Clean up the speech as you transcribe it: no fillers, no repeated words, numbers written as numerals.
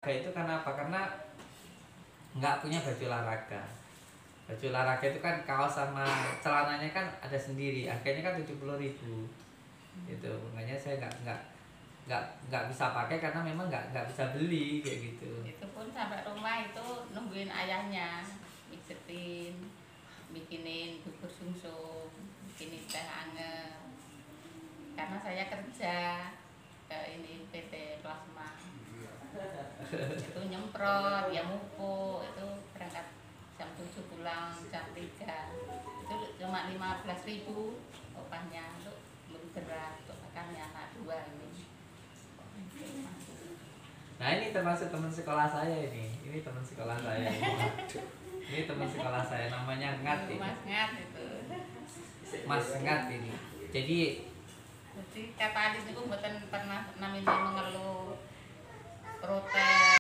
Itu karena apa? Karena nggak punya baju olahraga. Baju olahraga itu kan kaos sama celananya kan ada sendiri, harganya kan 70.000 gitu. Makanya saya nggak bisa pakai karena memang nggak bisa beli kayak gitu. Itu pun sampai rumah itu nungguin ayahnya pijetin, bikinin bubur sumsum, bikinin teh anget. Karena saya kerja ke ini PT Plasma, itu nyemprot, ya mupuk, itu berangkat jam 7 pulang jam 3, itu cuma 15.000 upahnya untuk lebih berat, untuk makannya anak 2 ini. Nah ini termasuk teman sekolah saya ini teman sekolah saya ini teman sekolah saya namanya Ngat ini. Mas Ngat itu. Mas Ngat ini. Jadi kata Alis itu mboten pernah namanya mengeluh protes.